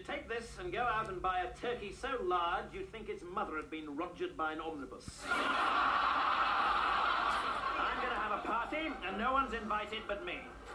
take this and go out and buy a turkey so large you'd think its mother had been rogered by an omnibus. I'm going to have a party, and no one's invited but me.